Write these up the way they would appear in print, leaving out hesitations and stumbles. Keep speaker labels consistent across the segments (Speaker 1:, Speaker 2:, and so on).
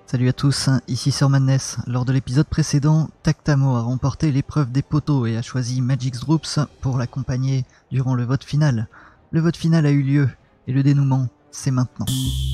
Speaker 1: Salut à tous, ici Sir Madness. Lors de l'épisode précédent, Tactamo a remporté l'épreuve des poteaux et a choisi Magix Droops pour l'accompagner durant le vote final. Le vote final a eu lieu et le dénouement, c'est maintenant.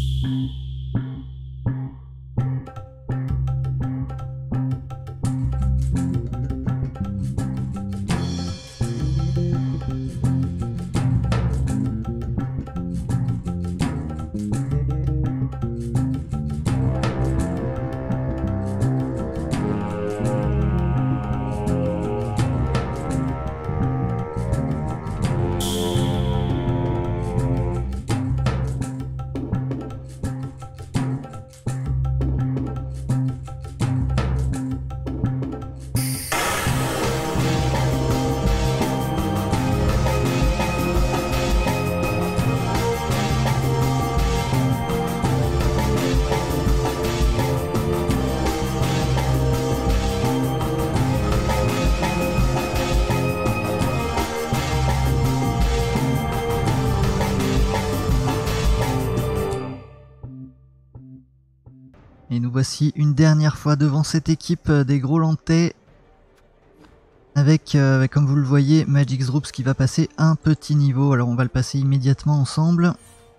Speaker 1: Et nous voici une dernière fois devant cette équipe des Gros Lantais avec, comme vous le voyez, Magix Droops qui va passer un petit niveau. Alors on va le passer immédiatement ensemble.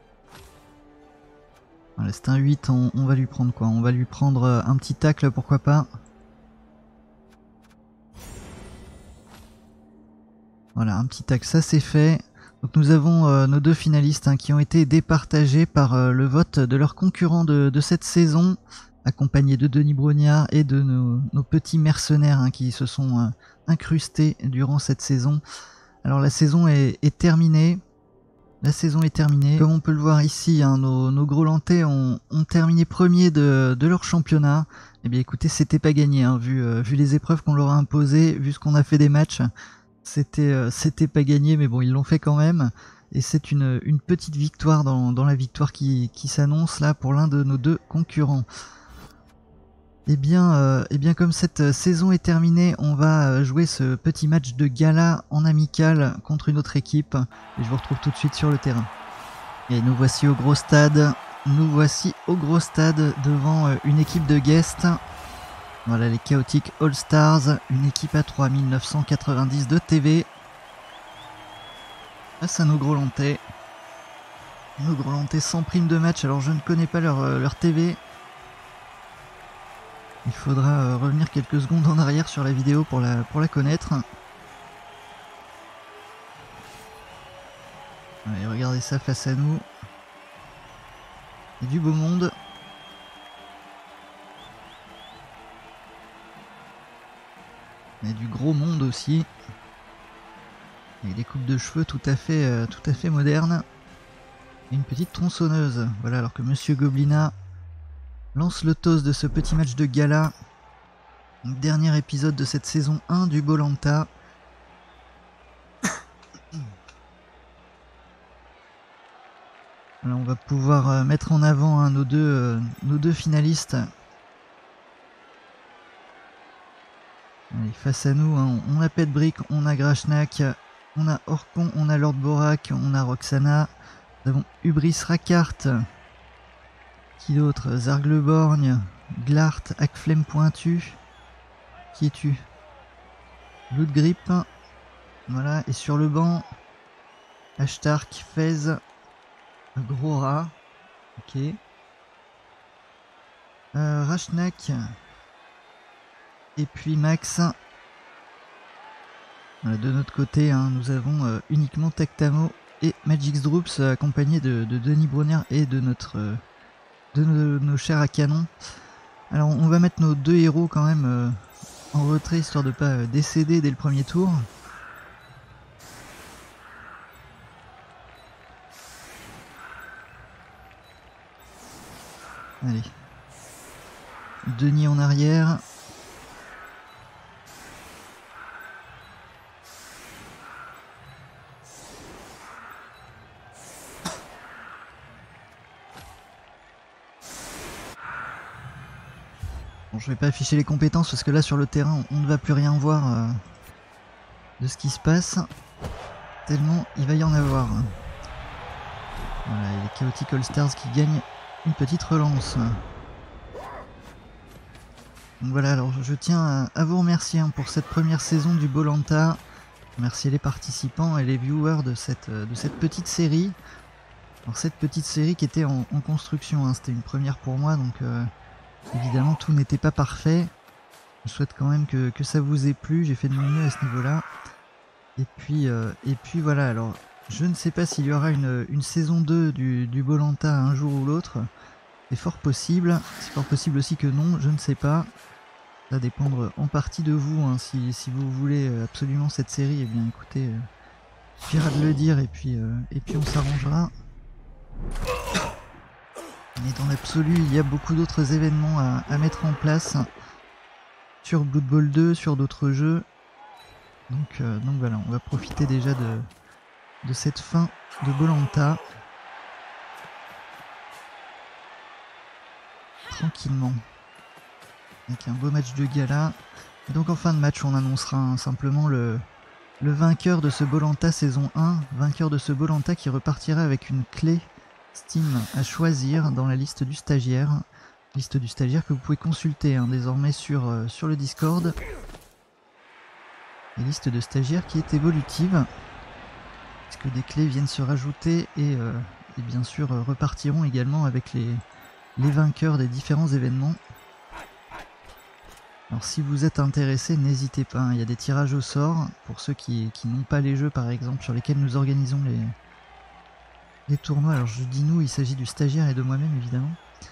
Speaker 1: Voilà, c'est un 8, on va lui prendre quoi? On va lui prendre un petit tacle, pourquoi pas. Voilà, un petit tacle, ça c'est fait. Donc nous avons nos deux finalistes qui ont été départagés par le vote de leurs concurrents de cette saison, accompagnés de Denis Brognard et de nos petits mercenaires qui se sont incrustés durant cette saison. Alors la saison est terminée. La saison est terminée. Comme on peut le voir ici, nos Gros Lantais ont terminé premier de leur championnat. Eh bien écoutez, c'était pas gagné, vu les épreuves qu'on leur a imposées, vu ce qu'on a fait des matchs. C'était pas gagné, mais bon, ils l'ont fait quand même. Et c'est une petite victoire dans la victoire qui s'annonce là pour l'un de nos deux concurrents. Et bien comme cette saison est terminée, on va jouer ce petit match de gala en amical contre une autre équipe. Et je vous retrouve tout de suite sur le terrain. Et nous voici au gros stade. Nous voici au gros stade devant une équipe de guests. Voilà les Chaotic All Stars, une équipe à 3990 de TV. Face à nos Gros Lantais. Nos Gros Lantais sans prime de match, alors je ne connais pas leur TV. Il faudra revenir quelques secondes en arrière sur la vidéo pour la connaître. Allez, regardez ça face à nous. Il y a du beau monde. Il y a du gros monde aussi. Et des coupes de cheveux tout à fait modernes. Et une petite tronçonneuse. Voilà, alors que Monsieur Goblina lance le toast de ce petit match de gala. Dernier épisode de cette saison 1 du Bolanta. Là, on va pouvoir mettre en avant nos deux finalistes. Allez, face à nous, on a Pet Brick, on a Grashnak, on a Orcon, on a Lord Borak, on a Roxana. Nous avons Hubris Rakart. Qui d'autre? Zargleborgne, Glart, Akflem Pointu. Qui es-tu? Bloodgrip. Voilà, et sur le banc, Ashtark, Fez, Gros Rat. Ok. Rashnak. Et puis Max. Voilà, de notre côté, nous avons uniquement Tactamo et Magix Droops, accompagnés de Denis Brognard et de nos chers à canon. Alors on va mettre nos deux héros quand même en retrait, histoire de ne pas décéder dès le premier tour. Allez. Denis en arrière. Bon, je vais pas afficher les compétences parce que là sur le terrain on ne va plus rien voir de ce qui se passe, tellement il va y en avoir. Voilà, et les Chaotic All Stars qui gagnent une petite relance. Donc voilà, alors je tiens à vous remercier hein, pour cette première saison du Bolanta. Remercier les participants et les viewers de cette petite série. Alors cette petite série qui était en construction, hein, c'était une première pour moi, donc évidemment tout n'était pas parfait. Je souhaite quand même que ça vous ait plu, j'ai fait de mon mieux à ce niveau-là. Et puis voilà, alors je ne sais pas s'il y aura une saison 2 du Bolanta un jour ou l'autre. C'est fort possible aussi que non, je ne sais pas. Ça va dépendre en partie de vous, hein. Si vous voulez absolument cette série, eh bien écoutez, il suffira de le dire et puis on s'arrangera. Mais dans l'absolu, il y a beaucoup d'autres événements à mettre en place sur Blood Bowl 2, sur d'autres jeux. Donc voilà, on va profiter déjà de cette fin de Bolanta. Tranquillement. Avec un beau match de gala. Et donc en fin de match, on annoncera hein, simplement le vainqueur de ce Bolanta saison 1. Vainqueur de ce Bolanta qui repartira avec une clé Steam à choisir dans la liste du stagiaire. Liste du stagiaire que vous pouvez consulter hein, désormais sur le Discord. La liste de stagiaires qui est évolutive. Puisque des clés viennent se rajouter et bien sûr repartiront également avec les vainqueurs des différents événements. Alors si vous êtes intéressé, n'hésitez pas, hein, il y a des tirages au sort pour ceux qui n'ont pas les jeux par exemple sur lesquels nous organisons les tournois. Alors je dis nous, il s'agit du stagiaire et de moi-même évidemment.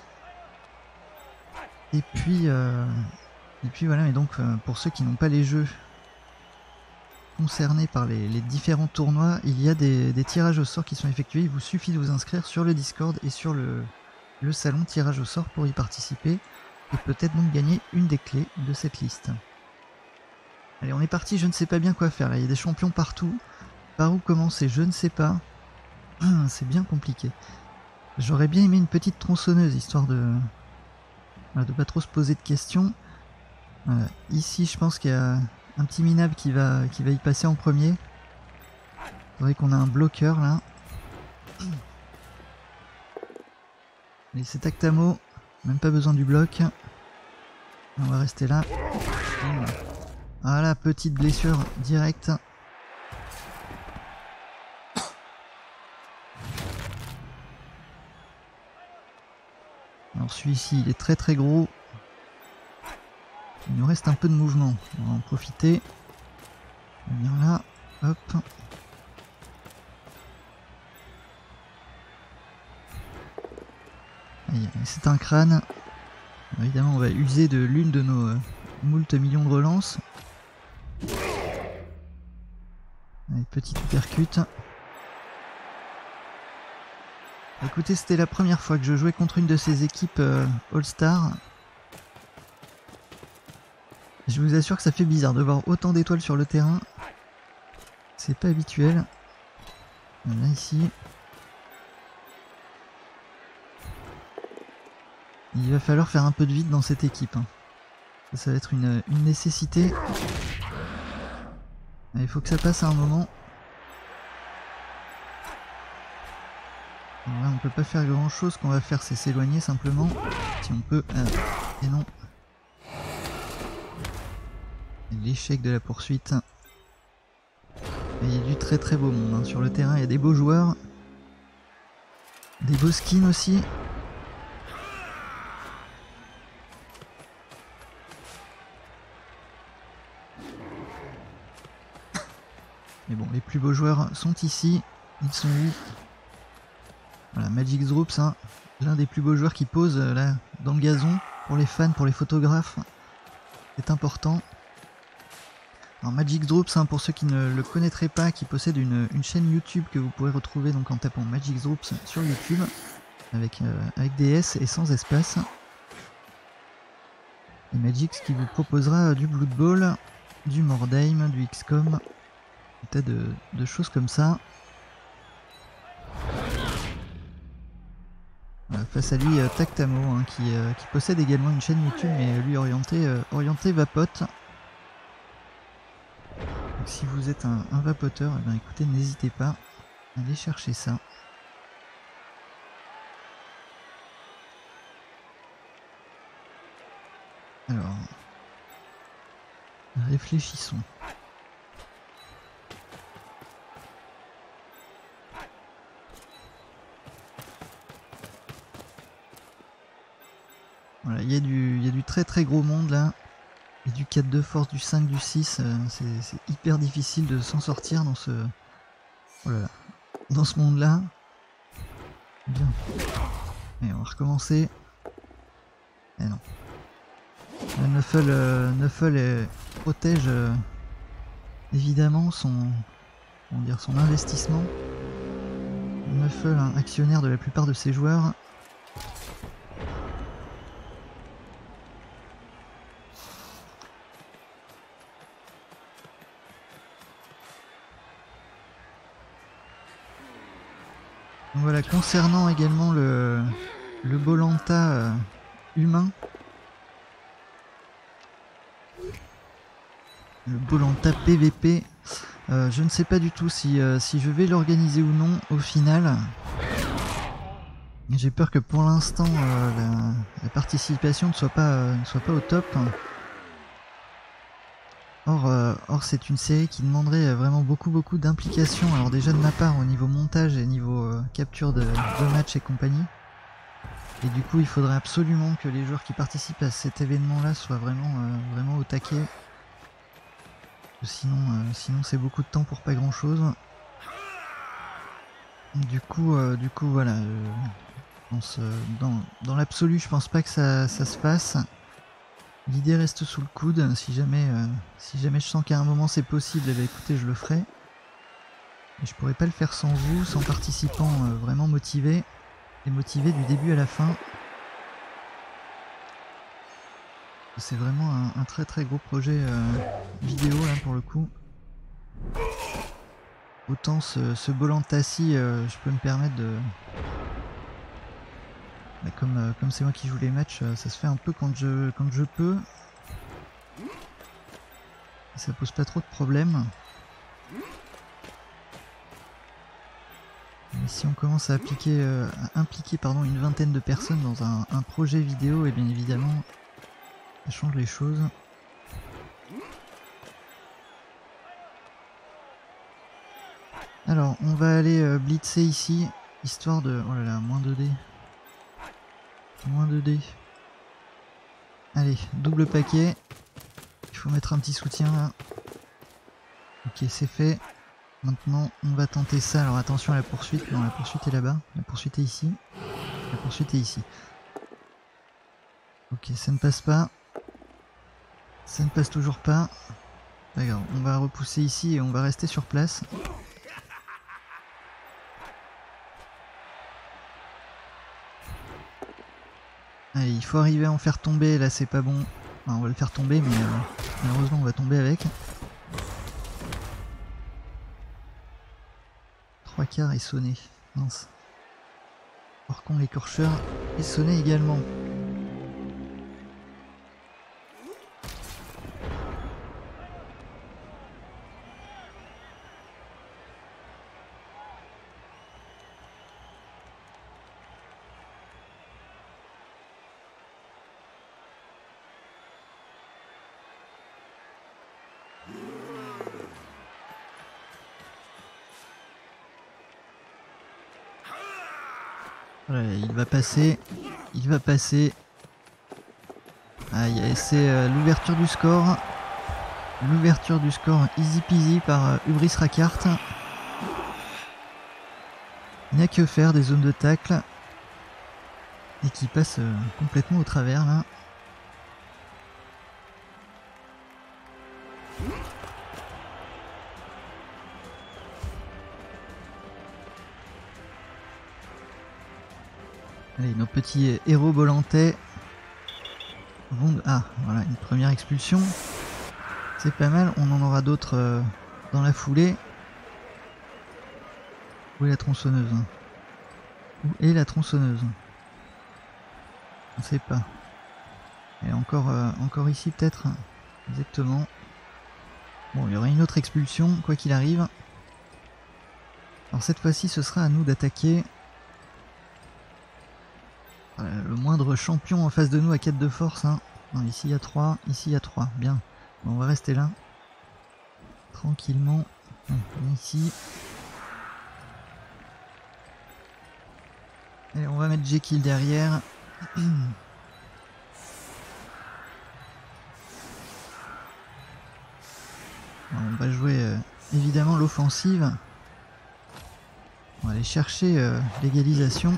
Speaker 1: Et puis voilà, mais donc pour ceux qui n'ont pas les jeux concernés par les différents tournois, il y a des tirages au sort qui sont effectués. Il vous suffit de vous inscrire sur le Discord et sur le salon tirage au sort pour y participer. Et peut-être donc gagner une des clés de cette liste. Allez, on est parti, je ne sais pas bien quoi faire. Là, il y a des champions partout. Par où commencer, je ne sais pas. C'est bien compliqué. J'aurais bien aimé une petite tronçonneuse, histoire de pas trop se poser de questions. Ici, je pense qu'il y a un petit minable qui va y passer en premier. C'est vrai qu'on a un bloqueur là. Allez, c'est Tactamo. Même pas besoin du bloc. On va rester là. Voilà, petite blessure directe. Alors celui-ci, il est très très gros. Il nous reste un peu de mouvement. On va en profiter. On va venir là. Hop. C'est un crâne. Évidemment, on va user de l'une de nos moult millions de relances. Allez, petite uppercut. Écoutez, c'était la première fois que je jouais contre une de ces équipes All-Star. Je vous assure que ça fait bizarre de voir autant d'étoiles sur le terrain. C'est pas habituel. Là, ici. Il va falloir faire un peu de vide dans cette équipe. Hein. Ça va être une nécessité. Il faut que ça passe à un moment. Alors là, on peut pas faire grand chose. Ce qu'on va faire, c'est s'éloigner simplement. Si on peut. Et non. L'échec de la poursuite. Et il y a du très très beau monde. Hein. Sur le terrain, il y a des beaux joueurs. Des beaux skins aussi. Mais bon, les plus beaux joueurs sont ici. Ils sont où? Voilà, Magic Droops, hein, l'un des plus beaux joueurs qui pose là dans le gazon pour les fans, pour les photographes. C'est important. Alors Magic Droops, hein, pour ceux qui ne le connaîtraient pas, qui possède une chaîne YouTube que vous pourrez retrouver donc en tapant Magic Droops sur YouTube, avec des S et sans espace. Et Magic qui vous proposera du Blood Bowl, du Mordheim, du XCOM, des tas de choses comme ça. Voilà, face à lui, Tactamo, hein, qui possède également une chaîne YouTube, mais lui orienté vapote. Donc, si vous êtes un vapoteur, eh bien, écoutez, n'hésitez pas à aller chercher ça. Alors, Réfléchissons. Voilà, il y a du très très gros monde là. Et du 4 de force, du 5, du 6, c'est hyper difficile de s'en sortir dans ce... Oh là là. Dans ce monde là. Bien. Et on va recommencer. Eh non. Le Nuffle protège évidemment son investissement. Nuffle, un actionnaire de la plupart de ses joueurs. Donc voilà, concernant également le Bolanta humain. Le Bolanta PVP, je ne sais pas du tout si je vais l'organiser ou non au final. J'ai peur que pour l'instant la participation ne soit pas au top. Or c'est une série qui demanderait vraiment beaucoup d'implication. Alors déjà de ma part au niveau montage et niveau capture de match et compagnie. Et du coup il faudrait absolument que les joueurs qui participent à cet événement là soient vraiment au taquet. Sinon c'est beaucoup de temps pour pas grand chose. Du coup voilà, dans l'absolu je pense pas que ça se fasse. L'idée reste sous le coude, si jamais je sens qu'à un moment c'est possible, eh bien, écoutez je le ferai. Et je pourrais pas le faire sans vous, sans participants vraiment motivés, et motivés du début à la fin. C'est vraiment un très très gros projet vidéo là pour le coup. Autant ce Bolantassi, je peux me permettre de... Bah, comme c'est moi qui joue les matchs, ça se fait un peu quand je peux. Et ça pose pas trop de problèmes. Mais si on commence à impliquer une vingtaine de personnes dans un projet vidéo, et bien évidemment, ça change les choses. Alors, on va aller blitzer ici, histoire de... Oh là là, moins 2D. Moins 2D. Allez, double paquet. Il faut mettre un petit soutien là. Ok, c'est fait. Maintenant, on va tenter ça. Alors attention à la poursuite. Non, la poursuite est là-bas. La poursuite est ici. La poursuite est ici. Ok, ça ne passe pas. Ça ne passe toujours pas. Pas grave, on va repousser ici et on va rester sur place. Allez, il faut arriver à en faire tomber. Là, c'est pas bon. Enfin, on va le faire tomber, mais malheureusement, on va tomber avec. 3/4 est sonné. Mince. Par contre, l'écorcheur est sonné également. Voilà, il va passer. Il va passer. Aïe, c'est l'ouverture du score. L'ouverture du score easy peasy par Hubris Rakart. Il n'y a que faire des zones de tacle. Et qui passe complètement au travers là. Allez, nos petits héros bolantais vont... Ah, voilà, une première expulsion. C'est pas mal, on en aura d'autres dans la foulée. Où est la tronçonneuse? Où est la tronçonneuse? On sait pas. Et encore ici peut-être. Exactement. Bon, il y aura une autre expulsion, quoi qu'il arrive. Alors cette fois-ci, ce sera à nous d'attaquer. Le moindre champion en face de nous à 4 de force. Hein. Non, ici il y a 3, ici il y a 3. Bien. Bon, on va rester là. Tranquillement. Ici. Et on va mettre Jekyll derrière. On va jouer évidemment l'offensive. On va aller chercher l'égalisation.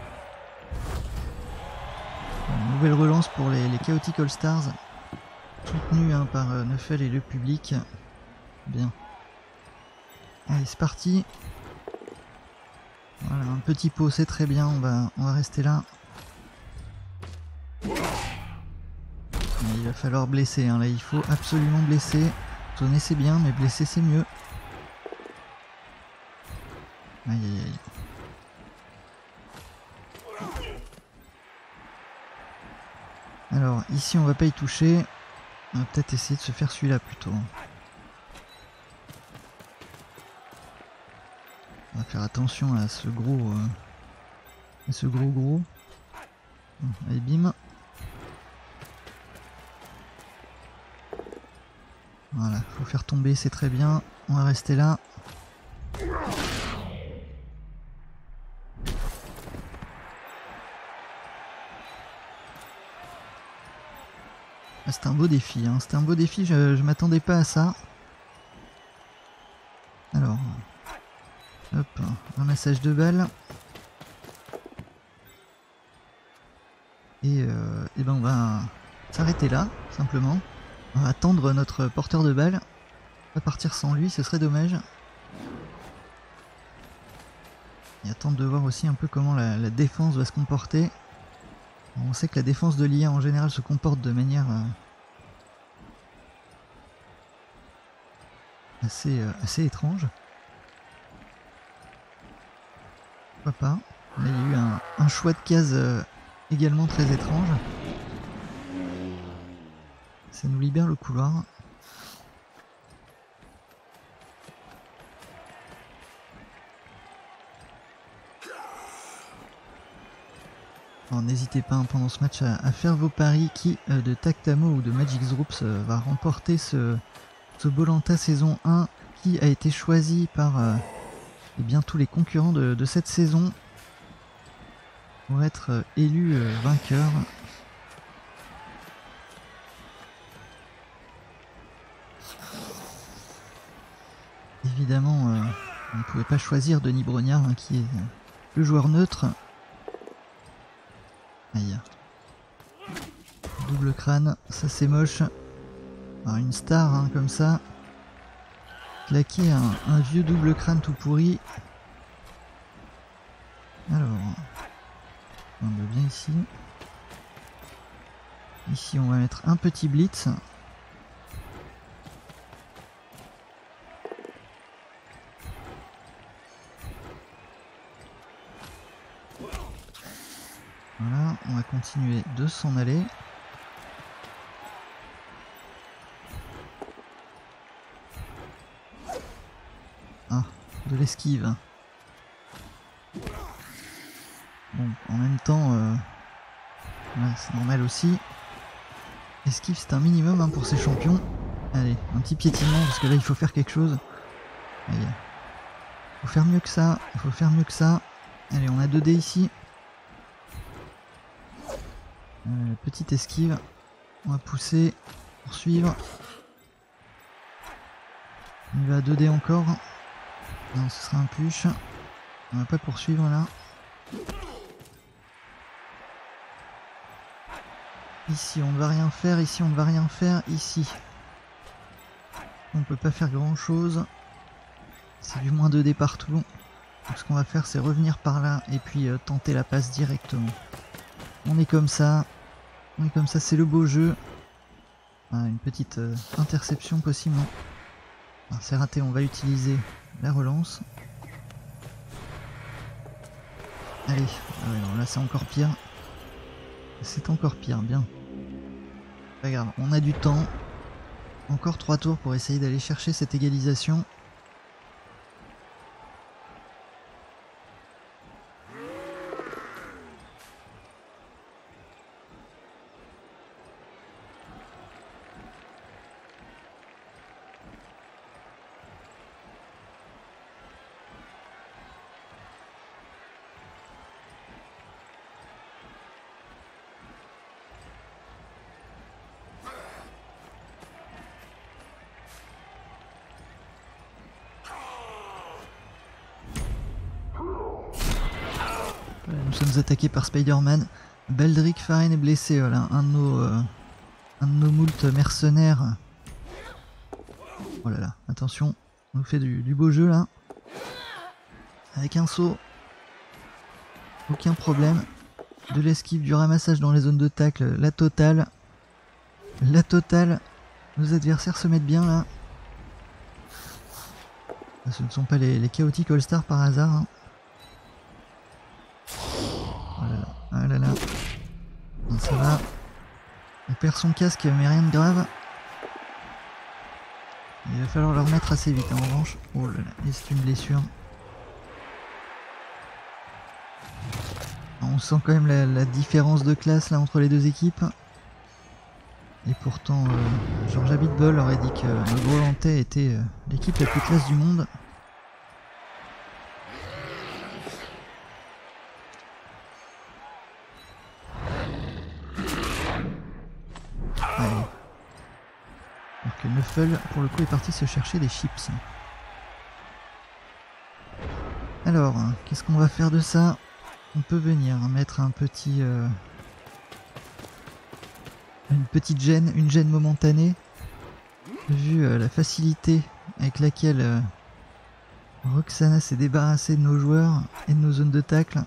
Speaker 1: Nouvelle relance pour les Chaotic All Stars. Soutenu hein, par Neufel et le public. Bien. Allez, c'est parti. Voilà, un petit pot, c'est très bien. On va rester là. Il va falloir blesser. Hein. Là, il faut absolument blesser. Sonner, c'est bien, mais blesser, c'est mieux. Aïe, aïe, aïe. Alors, ici, on va pas y toucher. On va peut-être essayer de se faire celui-là plutôt. On va faire attention à ce gros... gros. Allez, bim. Voilà, faut faire tomber, c'est très bien. On va rester là. Ah, c'était un beau défi, hein. C'était un beau défi, je m'attendais pas à ça. Alors, hop, ramassage de balles. Et ben on va s'arrêter là, simplement. On va attendre notre porteur de balles. Pas partir sans lui, ce serait dommage. Et attendre de voir aussi un peu comment la défense va se comporter. On sait que la défense de l'IA en général se comporte de manière assez étrange. Pourquoi pas. Là, il y a eu un choix de case également très étrange. Ça nous libère le couloir. N'hésitez pas hein, pendant ce match à faire vos paris qui de Tactamo ou de Magic Groups va remporter ce Bolanta saison 1 qui a été choisi par eh bien, tous les concurrents de cette saison pour être élu vainqueur. Évidemment, on ne pouvait pas choisir Denis Brognard hein, qui est le joueur neutre. Aïe. Double crâne, ça c'est moche. Alors, une star hein, comme ça. Claquer un vieux double crâne tout pourri. Alors, on va bien ici. Ici on va mettre un petit blitz. Voilà, on va continuer de s'en aller. Ah, de l'esquive. Bon, en même temps, ouais, c'est normal aussi. Esquive, c'est un minimum hein, pour ces champions. Allez, un petit piétinement, parce que là, il faut faire quelque chose. Allez. Il faut faire mieux que ça, il faut faire mieux que ça. Allez, on a 2 dés ici. Petite esquive. On va pousser, poursuivre. On y va à 2 dés encore. Non, ce sera un push. On va pas poursuivre là. Ici on ne va rien faire, ici on ne va rien faire, ici. On peut pas faire grand chose. C'est du moins 2 dés partout. Donc ce qu'on va faire c'est revenir par là et puis tenter la passe directement. On est comme ça. On est comme ça, c'est le beau jeu. Ah, une petite interception possible. C'est raté, on va utiliser la relance. Allez, ah ouais, non, là c'est encore pire. C'est encore pire, bien. Pas grave, on a du temps. Encore 3 tours pour essayer d'aller chercher cette égalisation. nous attaquer par Spider-Man. Baldric Farren est blessé, voilà, un de nos moult mercenaires. Oh là là, attention, on nous fait du beau jeu là. Avec un saut, aucun problème. De l'esquive, du ramassage dans les zones de tacle, la totale. La totale. Nos adversaires se mettent bien là. Ce ne sont pas les chaotiques All-Star par hasard. Hein. Oh là là, ah là là. Donc ça va. On perd son casque mais rien de grave. Il va falloir le remettre assez vite en revanche. Oh là là, et c'est une blessure. On sent quand même la différence de classe là entre les deux équipes. Et pourtant, Georges Abitbol aurait dit que le Grolandais était l'équipe la plus classe du monde. Allez. Alors que Neufel, pour le coup, est parti se chercher des chips. Alors, qu'est-ce qu'on va faire de ça? On peut venir mettre un petit... une petite gêne, une gêne momentanée, vu la facilité avec laquelle Roxana s'est débarrassée de nos joueurs et de nos zones de tacle.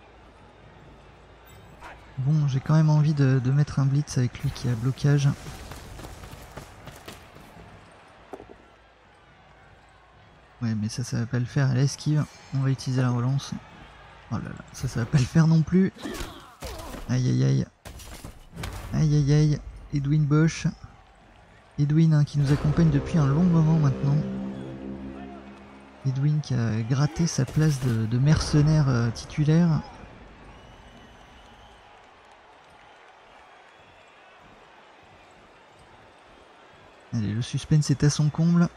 Speaker 1: Bon, j'ai quand même envie de mettre un blitz avec lui qui a blocage. Ouais, mais ça va pas le faire à l'esquive. On va utiliser la relance. Oh là là, ça va pas le faire non plus. Aïe aïe aïe. Aïe aïe aïe, Edwin Bosch. Edwin hein, qui nous accompagne depuis un long moment maintenant. Edwin qui a gratté sa place de mercenaire titulaire. Allez, le suspense est à son comble.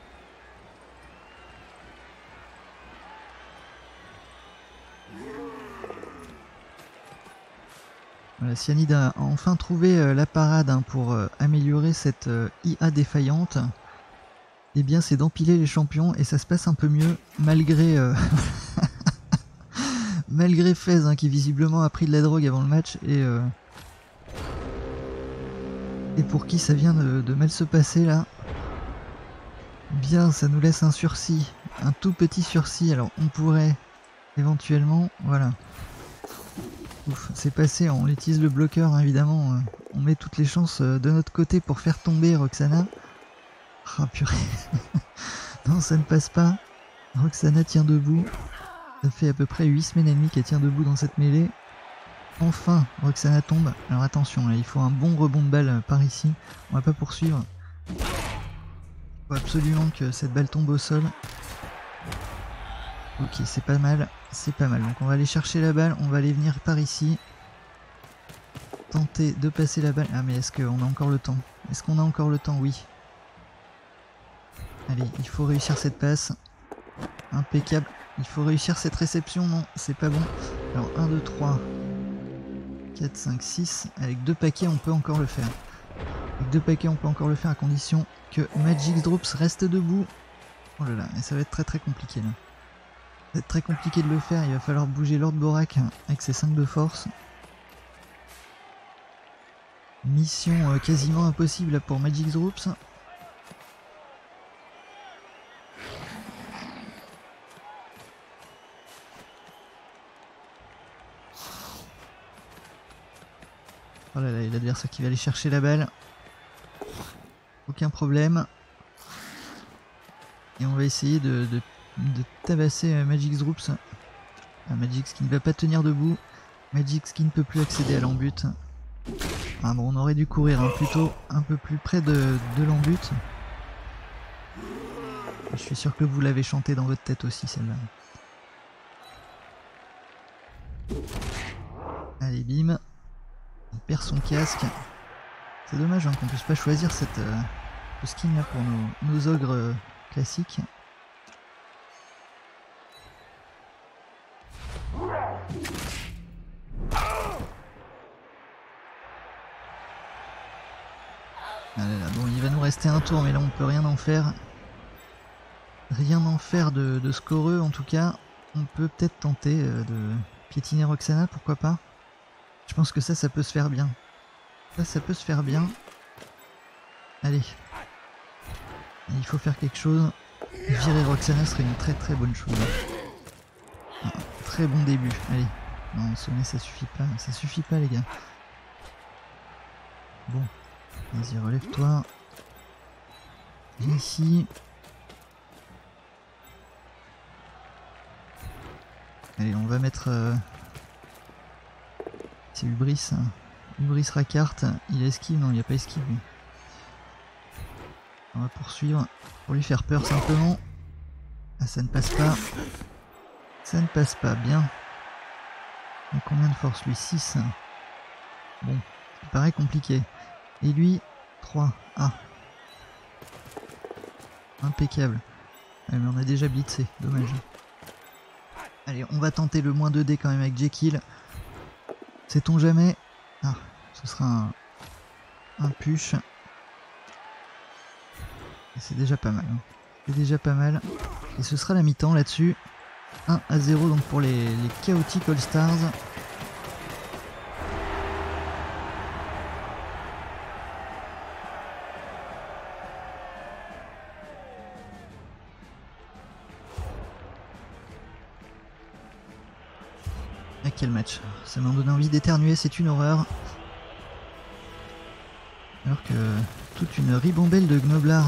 Speaker 1: Voilà, Cyanide a enfin trouvé la parade hein, pour améliorer cette IA défaillante. Eh bien, c'est d'empiler les champions et ça se passe un peu mieux malgré malgré Fez hein, qui visiblement a pris de la drogue avant le match et pour qui ça vient de mal se passer là. Bien, ça nous laisse un sursis, un tout petit sursis. Alors, on pourrait éventuellement, voilà. Ouf, c'est passé, on utilise le bloqueur hein, évidemment, on met toutes les chances de notre côté pour faire tomber Roxana. Ah purée, non ça ne passe pas, Roxana tient debout, ça fait à peu près 8 semaines et demie qu'elle tient debout dans cette mêlée. Enfin Roxana tombe, alors attention là, il faut un bon rebond de balle par ici, on va pas poursuivre. Il faut absolument que cette balle tombe au sol. Ok, c'est pas mal, donc on va aller chercher la balle, on va aller venir par ici. Tenter de passer la balle, ah mais est-ce qu'on a encore le temps? Est-ce qu'on a encore le temps? Oui. Allez, il faut réussir cette passe, impeccable, il faut réussir cette réception, non, c'est pas bon. Alors 1, 2, 3, 4, 5, 6, avec 2 paquets on peut encore le faire. Avec 2 paquets on peut encore le faire à condition que Magix Drops reste debout. Oh là là, mais ça va être très compliqué là. Ça va être très compliqué de le faire, il va falloir bouger Lord Borak avec ses 5 de force. Mission quasiment impossible pour Magix Drops. Oh là là, il y a l'adversaire qui va aller chercher la balle. Aucun problème. Et on va essayer de tabasser Magix Drops. Magix qui ne va pas tenir debout. Magix qui ne peut plus accéder à l'embut. Ah bon, on aurait dû courir plutôt un peu plus près de l'embut. Je suis sûr que vous l'avez chanté dans votre tête aussi celle-là. Allez bim. Il perd son casque. C'est dommage hein, qu'on puisse pas choisir ce skin là pour nos ogres classiques. Allez, là, bon, il va nous rester un tour mais là on peut rien en faire. Rien en faire de scoreux en tout cas. On peut peut-être tenter Piétiner Roxana, pourquoi pas? Je pense que ça peut se faire bien. Ça peut se faire bien. Allez. Il faut faire quelque chose. Virer Roxana serait une très très bonne chose. Un très bon début. Allez. Non, sonner ça suffit pas. Ça suffit pas les gars. Bon. Vas-y, relève-toi. Viens ici. Allez, on va mettre... C'est Hubris. Hein. Hubris Rakart. Il a esquive? Non, il n'y a pas esquive lui. On va poursuivre. Pour lui faire peur simplement. Ah, ça ne passe pas. Ça ne passe pas. Bien. Il a combien de force lui? 6. Bon. Ça paraît compliqué. Et lui, 3. Ah. Impeccable. Ouais, mais on a déjà blitzé. Dommage. Allez, on va tenter le moins 2D quand même avec Jekyll. Sait-on jamais? Ah, ce sera un push. C'est déjà pas mal. Hein. C'est déjà pas mal. Et ce sera la mi-temps là-dessus. 1-0 donc pour les Chaotic All Stars. Ah, quel match. Ça m'a donné envie d'éternuer, c'est une horreur. Alors que toute une ribambelle de gnoblards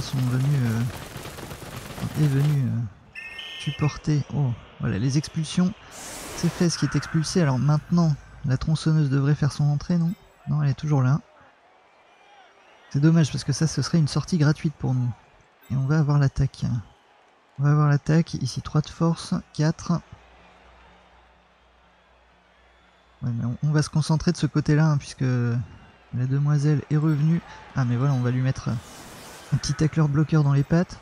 Speaker 1: est venue supporter. Oh, voilà, les expulsions. C'est Fez qui est expulsé. Alors maintenant, la tronçonneuse devrait faire son entrée, non? Non, elle est toujours là. C'est dommage parce que ça, ce serait une sortie gratuite pour nous. Et on va avoir l'attaque. On va avoir l'attaque. Ici, 3 de force, 4. Ouais, mais on va se concentrer de ce côté-là, hein, puisque la demoiselle est revenue. Ah, mais voilà, on va lui mettre un petit tacleur bloqueur dans les pattes.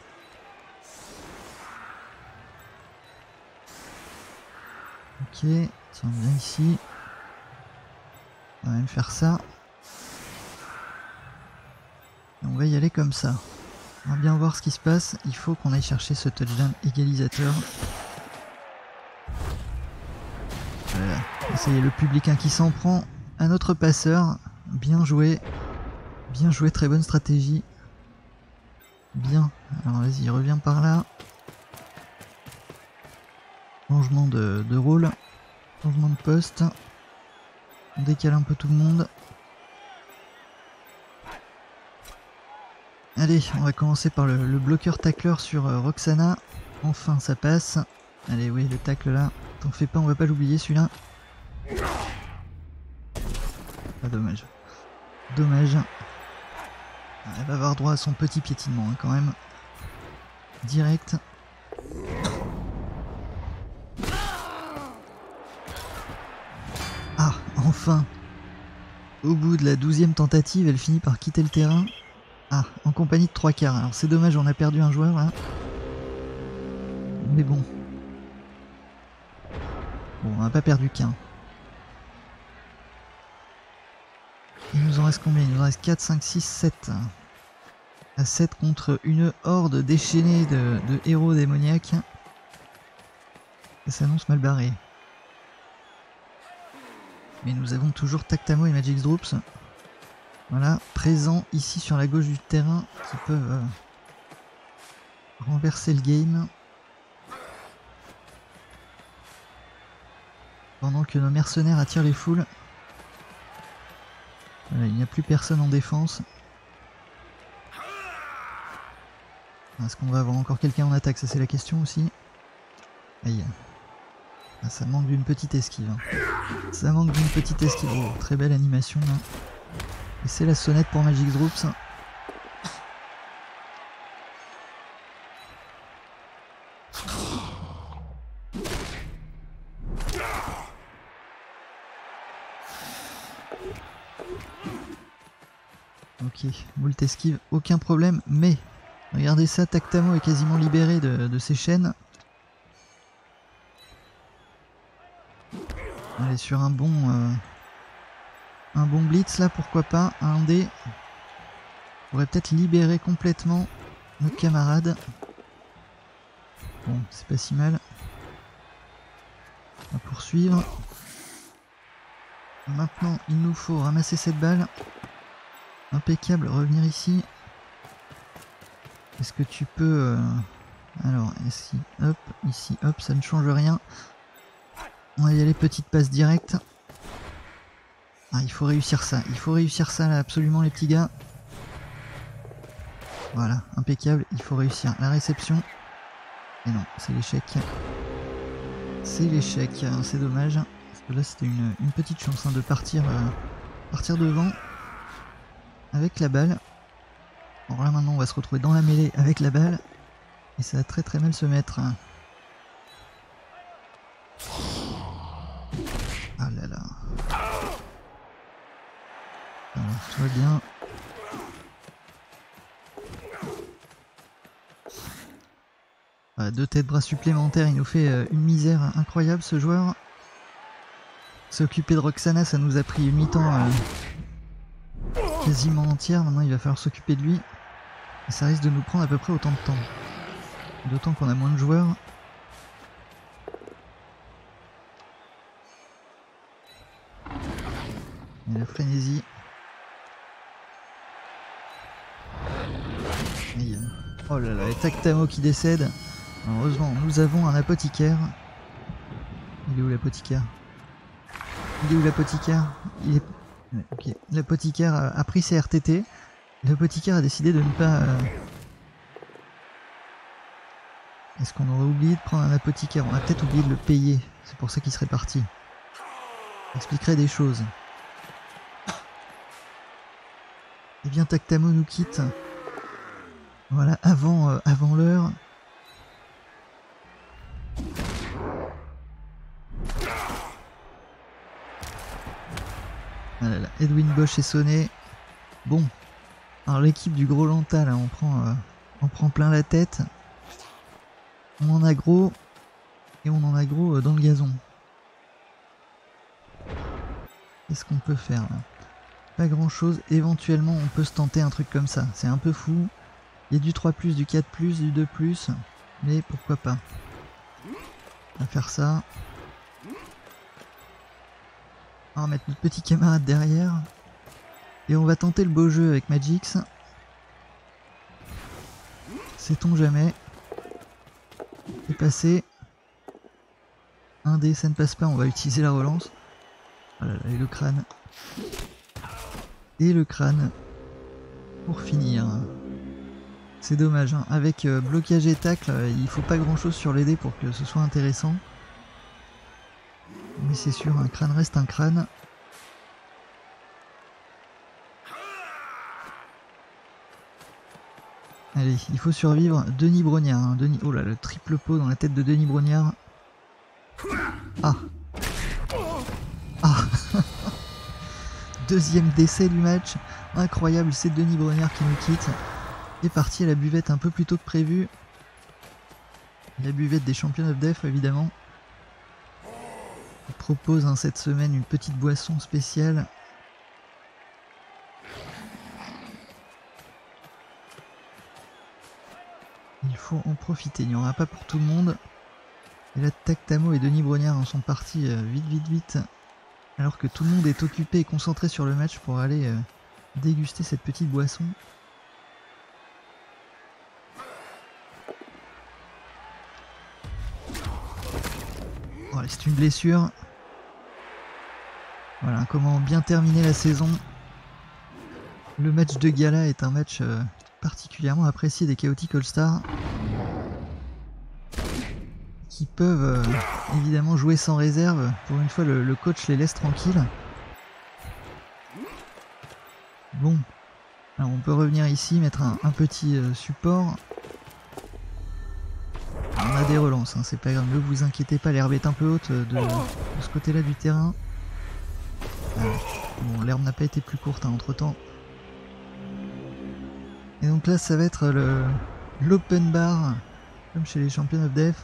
Speaker 1: Ok, tiens, viens ici. On va même faire ça. Et on va y aller comme ça. On va bien voir ce qui se passe. Il faut qu'on aille chercher ce touchdown égalisateur. Voilà. Et ça y est, le public qui s'en prend à notre passeur. Bien joué. Bien joué, très bonne stratégie. Bien. Alors vas-y, reviens par là. Changement de rôle. Changement de poste. On décale un peu tout le monde. Allez, on va commencer par le bloqueur tacleur sur Roxana. Enfin, ça passe. Allez, oui, le tacle là. T'en fais pas, on va pas l'oublier celui-là. Ah, dommage. Dommage. Elle va avoir droit à son petit piétinement hein, quand même. Direct. Ah, enfin. Au bout de la 12e tentative, elle finit par quitter le terrain. Ah, en compagnie de 3 quarts. Alors c'est dommage, on a perdu un joueur là. Mais bon. Bon, on n'a pas perdu qu'un. Il nous en reste combien? Il nous en reste 4, 5, 6, 7. À 7 contre une horde déchaînée de héros démoniaques. Ça s'annonce mal barré. Mais nous avons toujours Tactamo et Magix Droops. Voilà, présents ici sur la gauche du terrain qui peuvent renverser le game. Pendant que nos mercenaires attirent les foules. Voilà, il n'y a plus personne en défense. Est-ce qu'on va avoir encore quelqu'un en attaque? Ça c'est la question aussi. Aïe. Ah, ça manque d'une petite esquive. Hein. Ça manque d'une petite esquive. Oh, très belle animation là. Et c'est la sonnette pour Magix Droops. Ok, moult esquive, aucun problème, mais regardez ça, Tactamo est quasiment libéré de ses chaînes. Elle est sur un bon blitz là, pourquoi pas, un dé. On pourrait peut-être libérer complètement notre camarade. Bon, c'est pas si mal. On va poursuivre. Maintenant, il nous faut ramasser cette balle. Impeccable, revenir ici. Est-ce que tu peux... Alors, ici, hop, ça ne change rien. On va y aller, petite passe directe. Ah, il faut réussir ça. Il faut réussir ça, là, absolument, les petits gars. Voilà, impeccable. Il faut réussir la réception. Et non, c'est l'échec. C'est l'échec, c'est dommage. Parce que là, c'était une petite chance hein, de partir devant avec la balle. Alors là, maintenant, on va se retrouver dans la mêlée avec la balle. Et ça va très très mal se mettre. Ah là là. Alors, tout va bien. Voilà, 2 têtes bras supplémentaires, il nous fait une misère incroyable ce joueur. S'occuper de Roxana, ça nous a pris une mi-temps quasiment entière. Maintenant, il va falloir s'occuper de lui. Et ça risque de nous prendre à peu près autant de temps. D'autant qu'on a moins de joueurs. Et la frénésie. Et, oh là là, et Tactamo qui décède. Heureusement, nous avons un apothicaire. Il est où l'apothicaire? Il est où l'apothicaire? Il est... Ok, l'apothicaire a pris ses RTT. L'apothicaire a décidé de ne pas... Est-ce qu'on aurait oublié de prendre un apothicaire? On a peut-être oublié de le payer. C'est pour ça qu'il serait parti. Ça expliquerait des choses. Et bien Tactamo nous quitte. Voilà, avant l'heure. Ah là là, Edwin Bosch est sonné. Bon. Alors l'équipe du Gros Lanta, là, on prend plein la tête. On en a gros. Et on en a gros dans le gazon. Qu'est-ce qu'on peut faire là? Pas grand chose. Éventuellement, on peut se tenter un truc comme ça. C'est un peu fou. Il y a du 3+, du 4+, du 2+. Mais pourquoi pas? On va faire ça. On va mettre notre petit camarade derrière. Et on va tenter le beau jeu avec Magix. Sait-on jamais? C'est passé. Un dé, ça ne passe pas, on va utiliser la relance. Voilà, et le crâne. Et le crâne. Pour finir. C'est dommage, hein. Avec blocage et tacle, il faut pas grand chose sur les dés pour que ce soit intéressant. Mais c'est sûr, un crâne reste un crâne. Allez, il faut survivre. Denis Brognard. Hein. Oh là, le triple pot dans la tête de Denis Brognard. Ah. Ah. Deuxième décès du match. Incroyable, c'est Denis Brognard qui nous quitte. Il est parti à la buvette un peu plus tôt que prévu. La buvette des Champions of Def, évidemment. Il propose hein, cette semaine une petite boisson spéciale. Il faut en profiter, il n'y en aura pas pour tout le monde. Et là, Tactamo et Denis Brognard en sont partis vite. Alors que tout le monde est occupé et concentré sur le match pour aller déguster cette petite boisson. Voilà, c'est une blessure. Voilà, comment bien terminer la saison. Le match de gala est un match particulièrement apprécié des Chaotic All-Stars. Qui peuvent évidemment jouer sans réserve. Pour une fois, le coach les laisse tranquilles. Bon, alors on peut revenir ici, mettre un petit support. On a des relances, hein, c'est pas grave, ne vous inquiétez pas, l'herbe est un peu haute de ce côté-là du terrain. Bon, l'herbe n'a pas été plus courte hein, entre temps. Et donc là, ça va être l'open bar, comme chez les Champions of Def.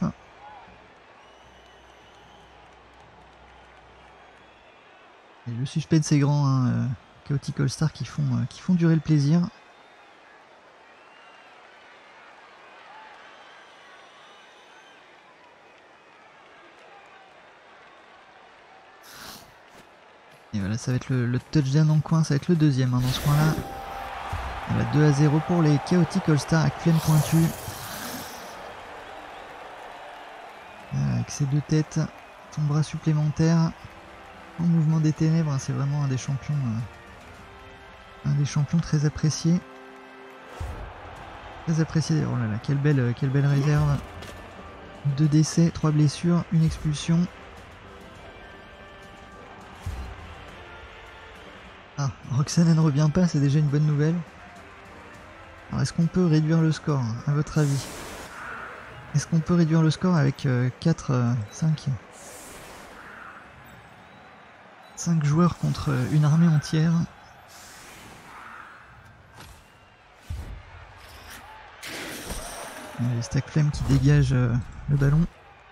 Speaker 1: Et le suspense est grand, hein, Chaotic All-Stars qui font durer le plaisir. Et voilà, Voilà, ça va être le touchdown en coin, ça va être le deuxième hein, dans ce coin-là. Voilà, 2-0 pour les Chaotic All-Stars avec Flemme Pointu. Voilà, avec ses deux têtes, son bras supplémentaire. En mouvement des ténèbres, hein, c'est vraiment un des champions très appréciés. Très apprécié, oh là là, quelle belle réserve. 2 décès, 3 blessures, 1 expulsion. Ah, Roxana ne revient pas, c'est déjà une bonne nouvelle. Alors est-ce qu'on peut réduire le score, à votre avis? Est-ce qu'on peut réduire le score avec 5 joueurs contre une armée entière? Allez, Stack Flame qui dégage le ballon.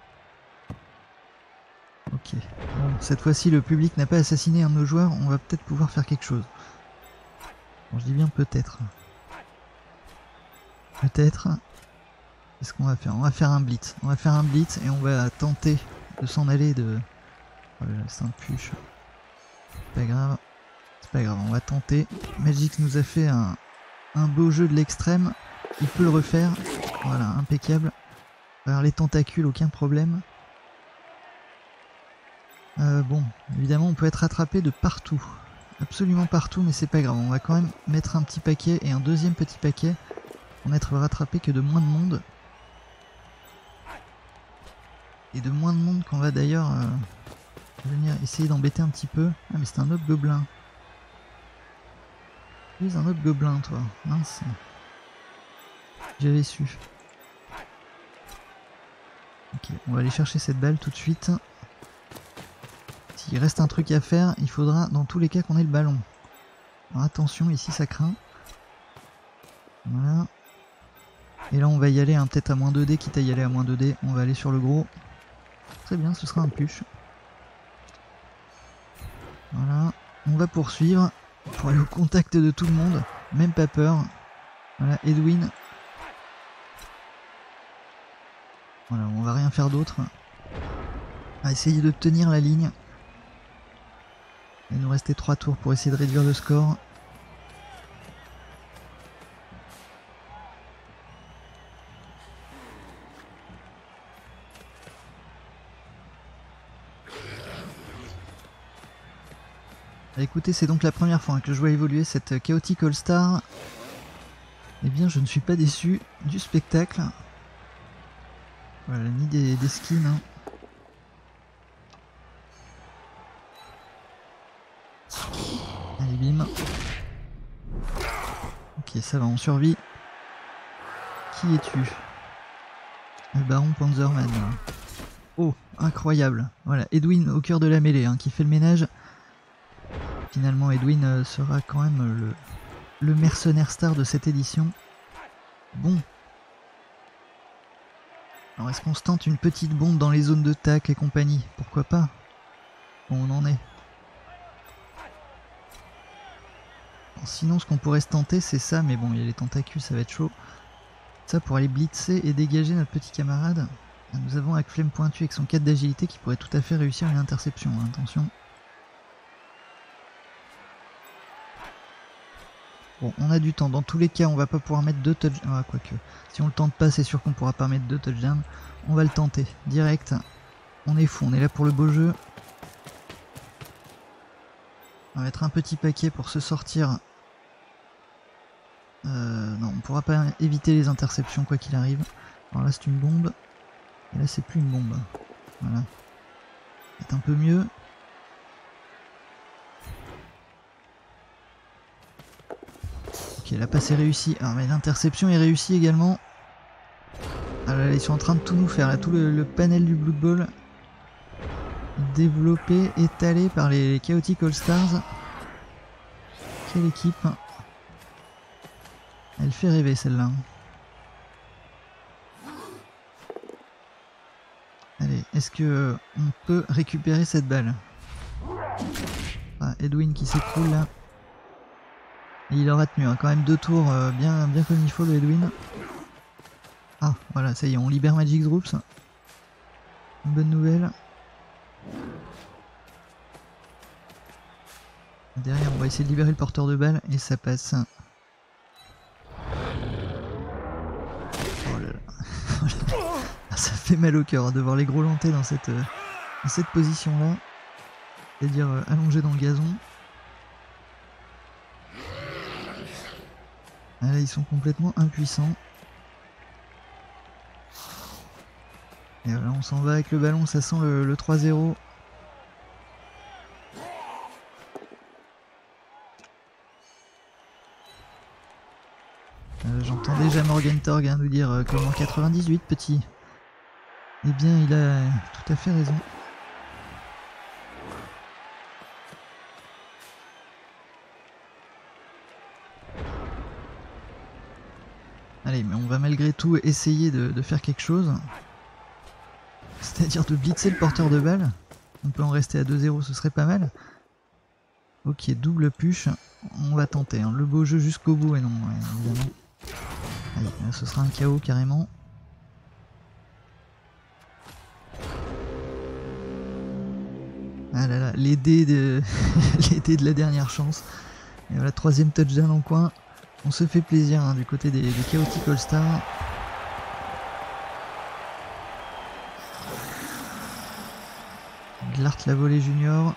Speaker 1: Ok. Bon, cette fois-ci, le public n'a pas assassiné un de nos joueurs. On va peut-être pouvoir faire quelque chose. Bon, je dis bien peut-être. Peut-être. Qu'est-ce qu'on va faire? On va faire un blitz. On va faire un blitz et on va tenter de s'en aller de... Oh là là, c'est un push. C'est pas grave. C'est pas grave, on va tenter. Magic nous a fait un beau jeu de l'extrême. Il peut le refaire. Voilà, impeccable. Alors les tentacules, aucun problème. Bon, évidemment on peut être attrapé de partout. Absolument partout, mais c'est pas grave. On va quand même mettre un petit paquet et un deuxième petit paquet pour n'être rattrapé que de moins de monde. Et de moins de monde qu'on va d'ailleurs venir essayer d'embêter un petit peu. Ah mais c'est un autre gobelin. Tu es un autre gobelin toi, mince. J'avais su. Ok, on va aller chercher cette balle tout de suite. S'il reste un truc à faire, il faudra dans tous les cas qu'on ait le ballon. Alors attention, ici ça craint. Voilà. Et là on va y aller hein, peut-être à moins 2D, quitte à y aller à moins 2D. On va aller sur le gros. Très bien, ce sera un push. Voilà. On va poursuivre pour aller au contact de tout le monde. Même pas peur. Voilà, Edwin. Voilà, on va rien faire d'autre. On va essayer de tenir la ligne. Il nous restait 3 tours pour essayer de réduire le score. Écoutez, c'est donc la première fois que je vois évoluer cette Chaotic All-Star. Eh bien, je ne suis pas déçu du spectacle. Voilà, ni des skins. Hein. Allez, bim. Ok, ça va, on survit. Qui es-tu? Le baron Panzerman. Oh, incroyable. Voilà, Edwin au cœur de la mêlée, hein, qui fait le ménage. Finalement, Edwin sera quand même le mercenaire star de cette édition. Bon. Alors, est-ce qu'on se tente une petite bombe dans les zones de tac et compagnie? Pourquoi pas? Bon, on en est. Alors, sinon, ce qu'on pourrait se tenter, c'est ça, mais bon, il y a les tentacules, ça va être chaud. Ça, pour aller blitzer et dégager notre petit camarade. Nous avons avec Flemme Pointu avec son 4 d'agilité qui pourrait tout à fait réussir une interception, hein, attention. Bon, on a du temps. Dans tous les cas, on va pas pouvoir mettre 2 touchdowns. Ah, quoique. Si on le tente pas, c'est sûr qu'on pourra pas mettre 2 touchdowns. On va le tenter. Direct. On est fou. On est là pour le beau jeu. On va mettre un petit paquet pour se sortir. Non, on pourra pas éviter les interceptions quoi qu'il arrive. Alors là, c'est une bombe. Et là, c'est plus une bombe. Voilà. C'est un peu mieux. Ok, la passe est réussie. Ah, mais l'interception est réussie également. Ah là, ils sont en train de tout nous faire. Là, tout le panel du Blood Bowl. Développé, étalé par les Chaotic All-Stars. Quelle équipe. Elle fait rêver celle-là. Allez, est-ce que on peut récupérer cette balle? Ah, Edwin qui s'écroule là. Et il aura tenu hein, quand même 2 tours bien comme il faut le Edwin. Ah voilà, ça y est, on libère Magic Droops. Une bonne nouvelle. Derrière, on va essayer de libérer le porteur de balle et ça passe. Oh là là. Ça fait mal au cœur de voir les gros lantés dans cette position-là. C'est-à-dire allongés dans le gazon. Ah là, ils sont complètement impuissants. Et voilà, on s'en va avec le ballon, ça sent le 3-0. J'entends déjà Morgan Torg nous dire comment 98 petit. Eh bien, il a tout à fait raison. Allez, mais on va malgré tout essayer de faire quelque chose. C'est-à-dire de blitzer le porteur de balle. On peut en rester à 2-0, ce serait pas mal. Ok, double push. On va tenter. Hein. Le beau jeu jusqu'au bout. Et non, évidemment. Allez, là, ce sera un KO carrément. Ah là là, les dés de, les dés de la dernière chance. Et voilà, troisième touchdown en coin. On se fait plaisir hein, du côté des Chaotic All-Stars. Glart la volée junior.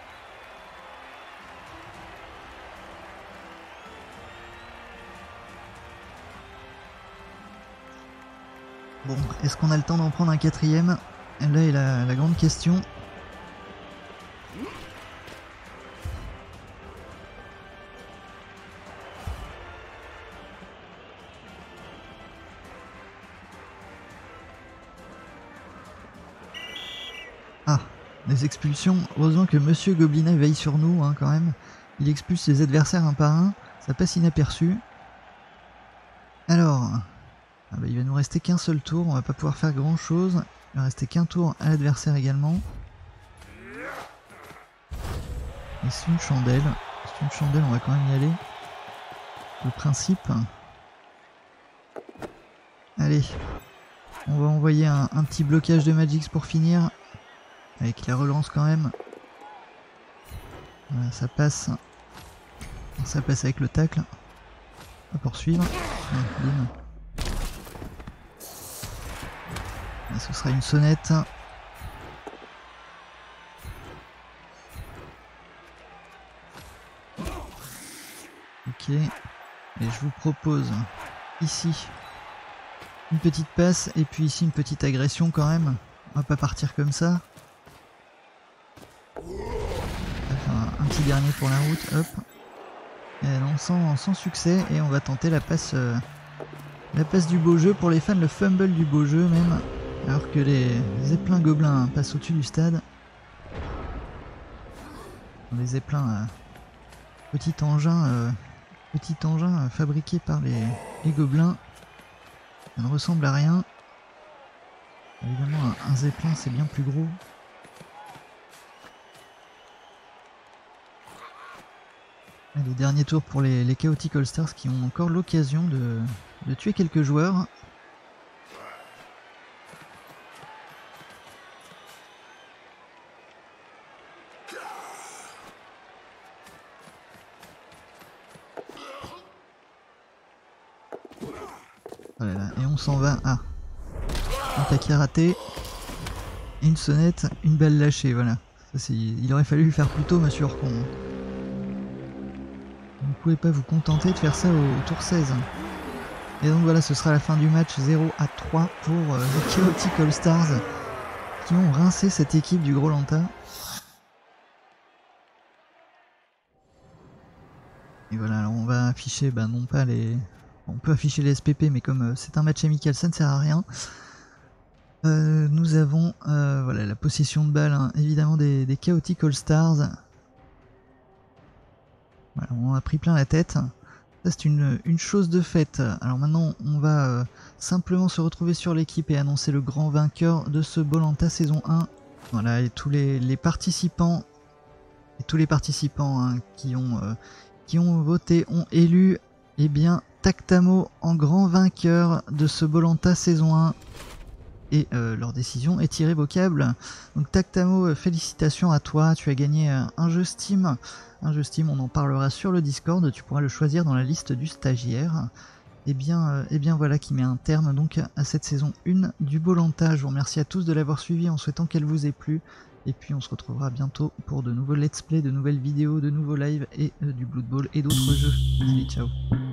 Speaker 1: Bon, est-ce qu'on a le temps d'en prendre un quatrième? Là est la grande question. Ah, des expulsions. Heureusement que Monsieur Goblina veille sur nous hein, quand même. Il expulse ses adversaires un par un. Ça passe inaperçu. Alors, ah bah, il va nous rester qu'un seul tour. On va pas pouvoir faire grand chose. Il va rester qu'un tour à l'adversaire également. Et c'est une chandelle. C'est une chandelle, on va quand même y aller. Le principe. Allez. On va envoyer un petit blocage de Magix pour finir. Avec la relance quand même. Voilà, ça passe. Ça passe avec le tacle. On va poursuivre. Bim. Là, ce sera une sonnette. Ok. Et je vous propose ici une petite passe et puis ici une petite agression quand même. On va pas partir comme ça. Enfin, un petit dernier pour la route, hop. Et non, sans succès, et on va tenter la passe du beau jeu pour les fans, le fumble du beau jeu même, alors que les zeppelins gobelins passent au-dessus du stade. Les zeppelins, petit engin fabriqué par les gobelins, ça ne ressemble à rien. Évidemment, un zeppelin c'est bien plus gros. Les derniers tours pour les Chaotic All-Stars qui ont encore l'occasion de tuer quelques joueurs. Voilà, et on s'en va. Ah, un taquet raté, une sonnette, une balle lâchée. Voilà, ça, il aurait fallu le faire plus tôt, monsieur Orcon. Vous ne pouvez pas vous contenter de faire ça au tour 16. Et donc voilà, ce sera la fin du match 0-3 pour les Chaotic All-Stars qui ont rincé cette équipe du Gros Lanta. Et voilà, alors on va afficher, non pas les... On peut afficher les SPP, mais comme c'est un match amical, ça ne sert à rien. Nous avons voilà, la possession de balle, hein, évidemment des Chaotic All-Stars. Voilà, on a pris plein la tête. Ça c'est une chose de faite. Alors maintenant on va simplement se retrouver sur l'équipe et annoncer le grand vainqueur de ce Bolanta saison 1. Voilà, et tous les participants hein, qui ont voté ont élu Tactamo en grand vainqueur de ce Bolanta saison 1. et leur décision est irrévocable. Donc Tactamo, félicitations à toi, tu as gagné un jeu Steam. Un jeu Steam, on en parlera sur le Discord, tu pourras le choisir dans la liste du stagiaire. Et bien voilà qui met un terme donc à cette saison 1 du Bolanta. Je vous remercie à tous de l'avoir suivi en souhaitant qu'elle vous ait plu. Et puis on se retrouvera bientôt pour de nouveaux let's play, de nouvelles vidéos, de nouveaux lives et du Blood Bowl et d'autres jeux. Allez, ciao.